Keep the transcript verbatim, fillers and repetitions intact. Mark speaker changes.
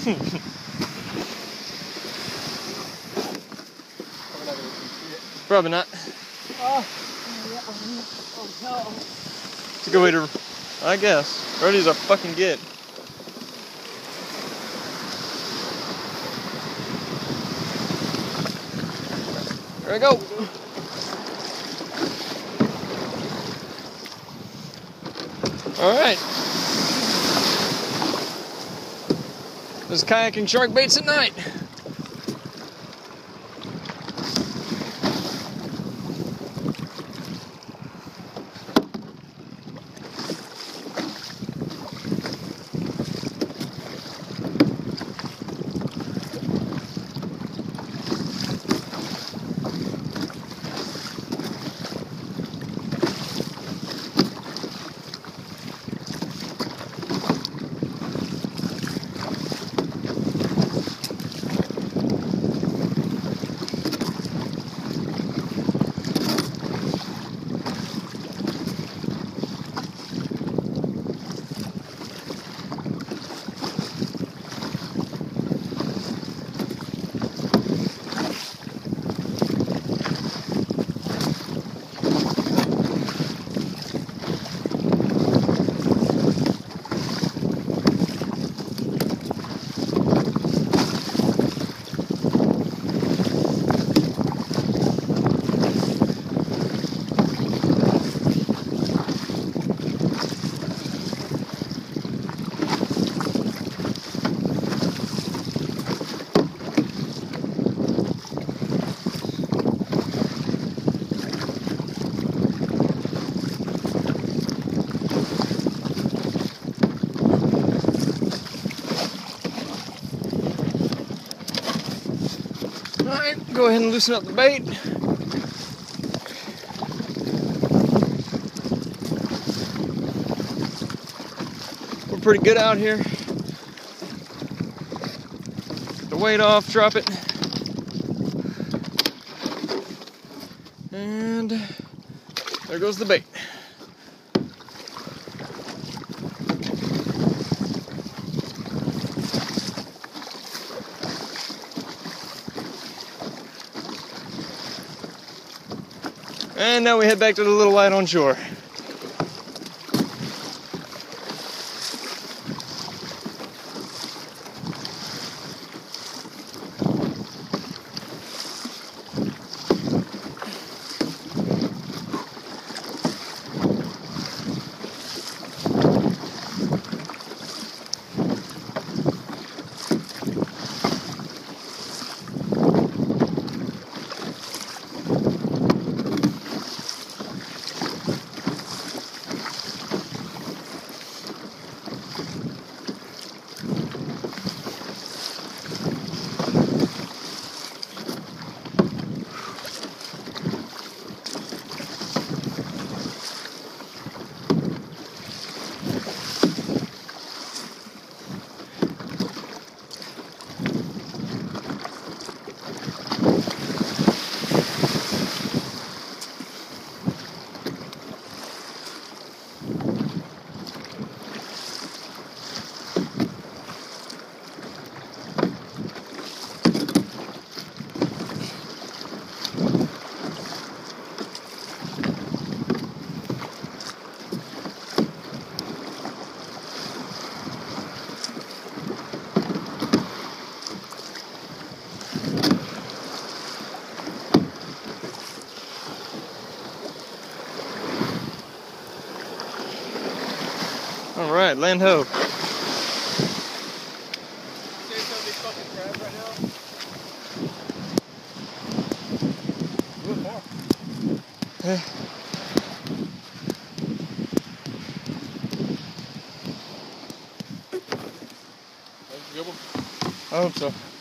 Speaker 1: Probably not.
Speaker 2: Oh, yeah. Oh no.
Speaker 1: It's a good way to, I guess. Ready as a fucking get. There we go. All right. There's kayaking shark baits at night. Alright, go ahead and loosen up the bait. We're pretty good out here. Get the weight off, drop it. And there goes the bait. And now we head back to the little light on shore. All right, land ho. Yeah. I hope so.